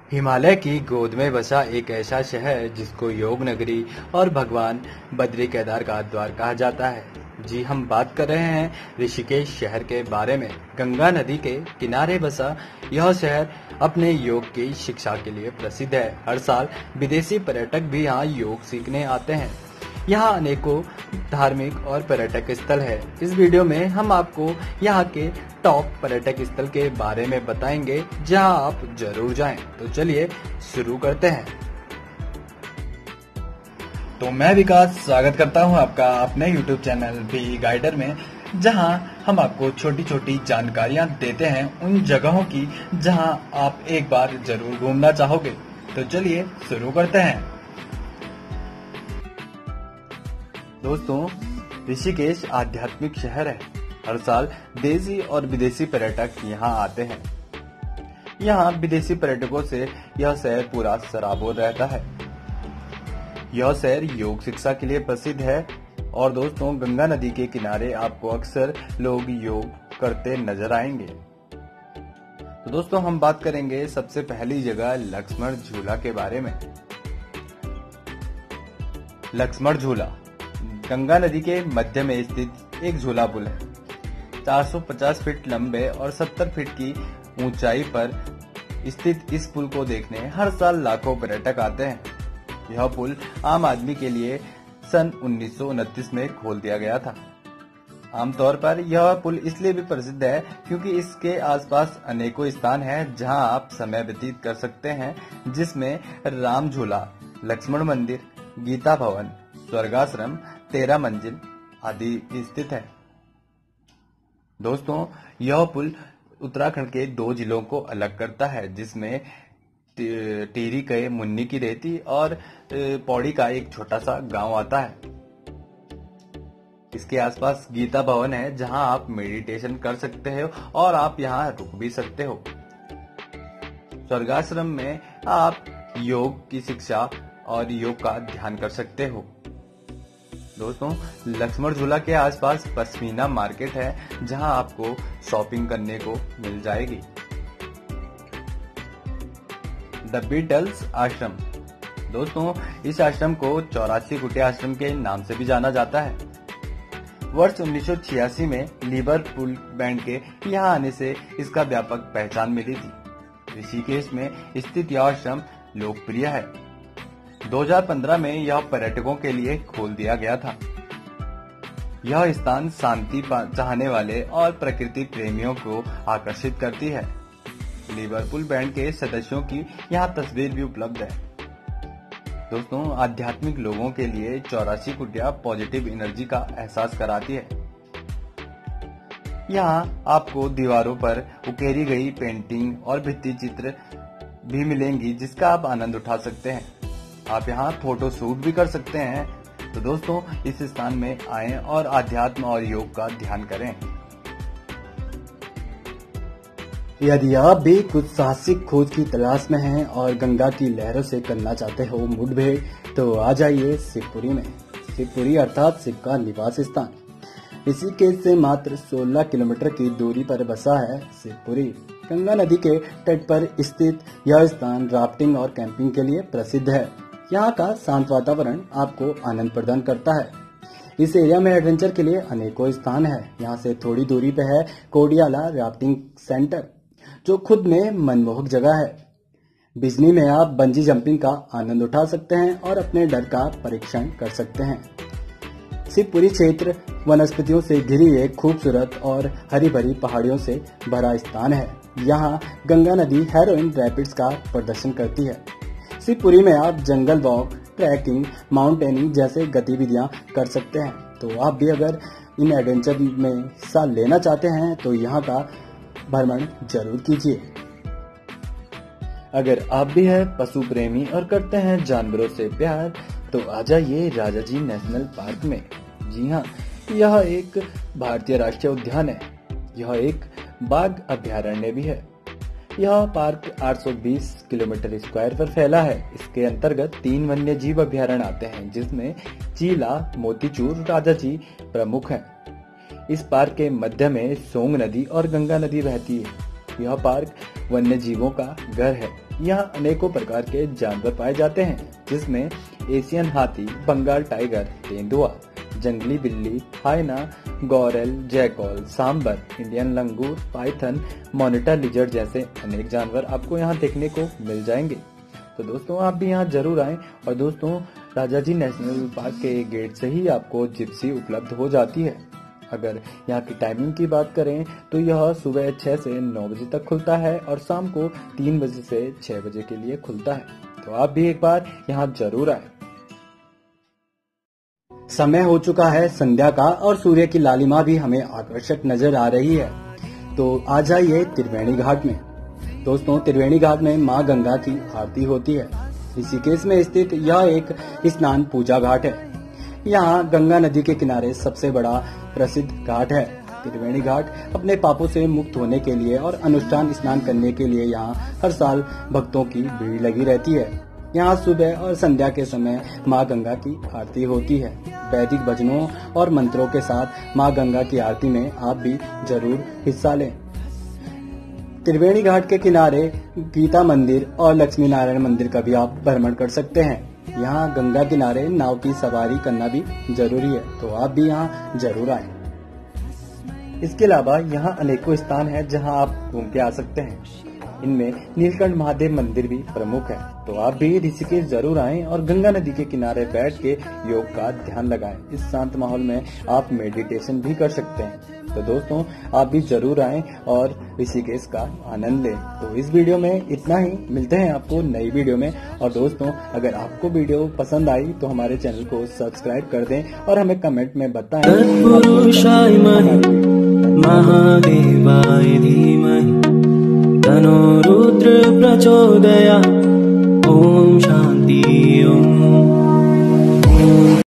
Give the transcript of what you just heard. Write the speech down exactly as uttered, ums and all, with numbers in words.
हिमालय की गोद में बसा एक ऐसा शहर जिसको योग नगरी और भगवान बद्री केदार का द्वार कहा जाता है। जी हम बात कर रहे हैं ऋषिकेश शहर के बारे में। गंगा नदी के किनारे बसा यह शहर अपने योग की शिक्षा के लिए प्रसिद्ध है। हर साल विदेशी पर्यटक भी यहाँ योग सीखने आते हैं। यहाँ अनेकों धार्मिक और पर्यटक स्थल है। इस वीडियो में हम आपको यहाँ के टॉप पर्यटक स्थल के बारे में बताएंगे जहाँ आप जरूर जाएं। तो चलिए शुरू करते हैं। तो मैं विकास स्वागत करता हूँ आपका अपने यूट्यूब चैनल बी गाइडर में, जहाँ हम आपको छोटी छोटी जानकारियाँ देते हैं उन जगहों की जहाँ आप एक बार जरूर घूमना चाहोगे। तो चलिए शुरू करते हैं। दोस्तों, ऋषिकेश आध्यात्मिक शहर है। हर साल देशी और विदेशी पर्यटक यहाँ आते हैं। यहाँ विदेशी पर्यटकों से यह शहर पूरा सराबोर रहता है। यह शहर योग शिक्षा के लिए प्रसिद्ध है और दोस्तों, गंगा नदी के किनारे आपको अक्सर लोग योग करते नजर आएंगे। तो दोस्तों, हम बात करेंगे सबसे पहली जगह लक्ष्मण झूला के बारे में। लक्ष्मण झूला गंगा नदी के मध्य में स्थित एक झूला पुल है। चार सौ पचास फीट लंबे और सत्तर फीट की ऊंचाई पर स्थित इस पुल को देखने हर साल लाखों पर्यटक आते हैं। यह पुल आम आदमी के लिए सन उन्नीस सौ उनतीस में खोल दिया गया था। आमतौर पर यह पुल इसलिए भी प्रसिद्ध है क्योंकि इसके आसपास अनेकों स्थान हैं जहां आप समय व्यतीत कर सकते हैं, जिसमें राम झूला, लक्ष्मण मंदिर, गीता भवन, स्वर्गाश्रम, तेरह मंजिल आदि स्थित है। दोस्तों, यह पुल उत्तराखंड के दो जिलों को अलग करता है, जिसमें टिहरी के मुन्नी की रेती और पौड़ी का एक छोटा सा गांव आता है। इसके आसपास गीता भवन है जहां आप मेडिटेशन कर सकते हो और आप यहां रुक भी सकते हो। स्वर्गाश्रम में आप योग की शिक्षा और योग का ध्यान कर सकते हो। दोस्तों, लक्ष्मण झूला के आसपास पश्मीना मार्केट है जहां आपको शॉपिंग करने को मिल जाएगी। द बीटल्स आश्रम। दोस्तों, इस आश्रम को चौरासी कुटिया आश्रम के नाम से भी जाना जाता है। वर्ष उन्नीस सौ छियासी में लिवरपूल बैंड के यहाँ आने से इसका व्यापक पहचान मिली थी। ऋषिकेश में स्थित यह आश्रम लोकप्रिय है। दो हज़ार पंद्रह में यह पर्यटकों के लिए खोल दिया गया था। यह स्थान शांति चाहने वाले और प्रकृति प्रेमियों को आकर्षित करती है। लिवरपूल बैंड के सदस्यों की यहाँ तस्वीर भी उपलब्ध है। दोस्तों, आध्यात्मिक लोगों के लिए चौरासी कुटिया पॉजिटिव एनर्जी का एहसास कराती है। यहाँ आपको दीवारों पर उकेरी गई पेंटिंग और भित्ति चित्र भी मिलेंगी जिसका आप आनंद उठा सकते हैं। आप यहाँ फोटो शूट भी कर सकते हैं। तो दोस्तों, इस स्थान में आएं और आध्यात्म और योग का ध्यान करें। यदि आप भी कुछ साहसिक खोज की तलाश में हैं और गंगा की लहरों से करना चाहते हो मुठभेड़, तो आ जाइए शिवपुरी में। शिवपुरी अर्थात शिव का निवास स्थान। ऋषिकेश से मात्र सोलह किलोमीटर की दूरी पर बसा है शिवपुरी। गंगा नदी के तट पर स्थित यह स्थान राफ्टिंग और कैंपिंग के लिए प्रसिद्ध है। यहाँ का शांत वातावरण आपको आनंद प्रदान करता है। इस एरिया में एडवेंचर के लिए अनेकों स्थान है। यहाँ से थोड़ी दूरी पे है कोडियाला राफ्टिंग सेंटर, जो खुद में मनमोहक जगह है। बिजली में आप बंजी जंपिंग का आनंद उठा सकते हैं और अपने डर का परीक्षण कर सकते हैं। शिवपुरी क्षेत्र वनस्पतियों से घिरी एक खूबसूरत और हरी भरी पहाड़ियों से भरा स्थान है। यहाँ गंगा नदी हेरोइन रैपिड्स का प्रदर्शन करती है। शिवपुरी में आप जंगल वॉक, ट्रैकिंग, माउंटेनिंग जैसे गतिविधियां कर सकते हैं। तो आप भी अगर इन एडवेंचर में हिस्सा लेना चाहते हैं तो यहाँ का भ्रमण जरूर कीजिए। अगर आप भी हैं पशु प्रेमी और करते हैं जानवरों से प्यार, तो आ जाइए राजाजी नेशनल पार्क में। जी हाँ, यह एक भारतीय राष्ट्रीय उद्यान है। यह एक बाघ अभ्यारण्य भी है। यह पार्क आठ सौ बीस किलोमीटर स्क्वायर पर फैला है। इसके अंतर्गत तीन वन्य जीव अभ्यारण्य आते हैं, जिसमें चीला, मोतीचूर, राजाजी प्रमुख हैं। इस पार्क के मध्य में सोंग नदी और गंगा नदी बहती है। यह पार्क वन्य जीवों का घर है। यहाँ अनेकों प्रकार के जानवर पाए जाते हैं, जिसमें एशियन हाथी, बंगाल टाइगर, तेंदुआ, जंगली बिल्ली, hyena, goral, jackal, sambar, Indian langur, python, monitor lizard जैसे अनेक जानवर आपको यहाँ देखने को मिल जाएंगे। तो दोस्तों आप भी यहाँ जरूर आएं। और दोस्तों राजाजी नेशनल पार्क के गेट से ही आपको जिप्सी उपलब्ध हो जाती है। अगर यहाँ की टाइमिंग की बात करें तो यह सुबह छह से नौ बजे तक खुलता है और शाम को तीन बजे से छह बजे के लिए खुलता है। तो आप भी एक बार यहाँ जरूर आए। समय हो चुका है संध्या का और सूर्य की लालिमा भी हमें आकर्षक नजर आ रही है। तो आ जाइए त्रिवेणी घाट में। दोस्तों त्रिवेणी घाट में माँ गंगा की आरती होती है। ऋषिकेश में स्थित यह एक स्नान पूजा घाट है। यहाँ गंगा नदी के किनारे सबसे बड़ा प्रसिद्ध घाट है। त्रिवेणी घाट अपने पापों से मुक्त होने के लिए और अनुष्ठान स्नान करने के लिए यहाँ हर साल भक्तों की भीड़ लगी रहती है। यहाँ सुबह और संध्या के समय माँ गंगा की आरती होती है। वैदिक भजनों और मंत्रों के साथ माँ गंगा की आरती में आप भी जरूर हिस्सा लें। त्रिवेणी घाट के किनारे गीता मंदिर और लक्ष्मी नारायण मंदिर का भी आप भ्रमण कर सकते हैं। यहाँ गंगा किनारे नाव की सवारी करना भी जरूरी है, तो आप भी यहाँ जरूर आएं। इसके अलावा यहाँ अनेकों स्थान हैं जहाँ आप घूम के आ सकते हैं। इनमें नीलकंठ महादेव मंदिर भी प्रमुख है। तो आप भी ऋषिकेश जरूर आएं और गंगा नदी के किनारे बैठ के योग का ध्यान लगाएं। इस शांत माहौल में आप मेडिटेशन भी कर सकते हैं। तो दोस्तों आप भी जरूर आएं और ऋषिकेश का आनंद लें। तो इस वीडियो में इतना ही, मिलते हैं आपको नई वीडियो में। और दोस्तों अगर आपको वीडियो पसंद आई तो हमारे चैनल को सब्सक्राइब कर दें और हमें कमेंट में बताएं। महादेवाय धीमहि तनो रुद्र प्रचोदयात्।